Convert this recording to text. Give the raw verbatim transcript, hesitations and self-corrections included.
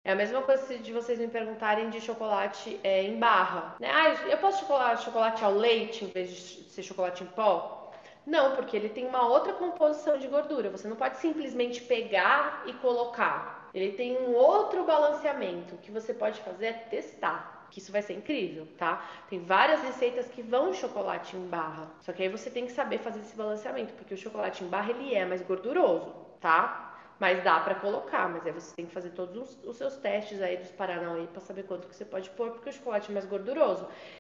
É a mesma coisa de vocês me perguntarem de chocolate é, em barra, né? Ah, eu posso chocolate, chocolate ao leite em vez de ser chocolate em pó? Não, porque ele tem uma outra composição de gordura. Você não pode simplesmente pegar e colocar. Ele tem um outro balanceamento. O que você pode fazer é testar, que isso vai ser incrível, tá? Tem várias receitas que vão chocolate em barra. Só que aí você tem que saber fazer esse balanceamento, porque o chocolate em barra ele é mais gorduroso, tá? Mas dá pra colocar, mas aí você tem que fazer todos os, os seus testes aí dos Paranauê pra saber quanto que você pode pôr, porque o chocolate é mais gorduroso.